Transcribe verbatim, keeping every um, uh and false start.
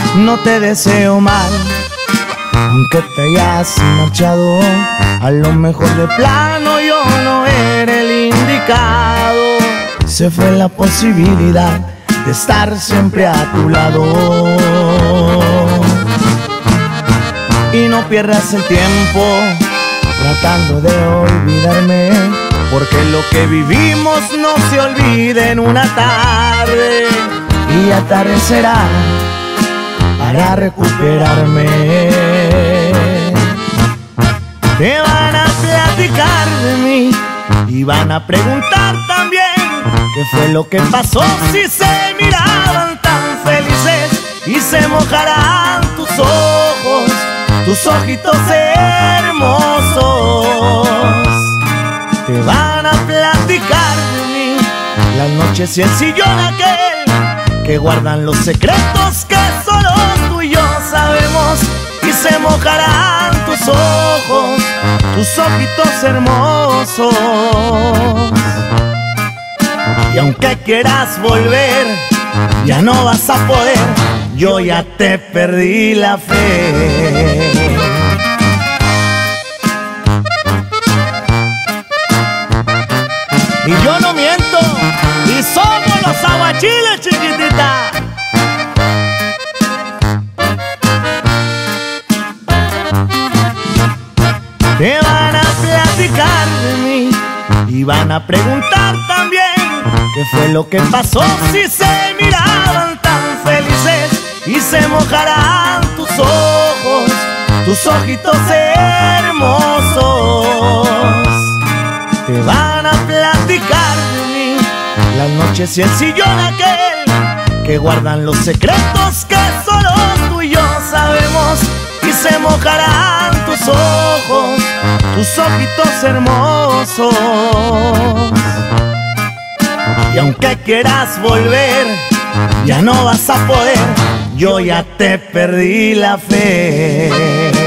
no te deseo mal. Aunque te hayas marchado, a lo mejor de plano yo no era el indicado. Se fue la posibilidad de estar siempre a tu lado. Y no pierdas el tiempo tratando de olvidarme, porque lo que vivimos no se olvida en una tarde. Y atardecerá para recuperarme. Te van a platicar de mí y van a preguntar también qué fue lo que pasó, si se miraban tan felices y se mojarán tus ojos, tus ojitos hermosos. Te van a platicar de mí las noches y el sillón aquel que guardan los secretos que solo tú y yo sabemos. Y se mojarán tus ojos, tus ojitos hermosos. Y aunque quieras volver, ya no vas a poder. Yo ya te perdí la fe. Y yo no miento, y somos los aguachiles, chiquitita. Te van a platicar de mí y van a preguntar también qué fue lo que pasó, si se miraban tan felices y se mojarán tus ojos, tus ojitos hermosos. Te van a platicar de mí las noches y el sillón aquel que guardan los secretos que solo tú y yo sabemos. Y se mojarán tus ojos, tus ojitos hermosos. Y aunque quieras volver, ya no vas a poder. Yo ya te perdí la fe.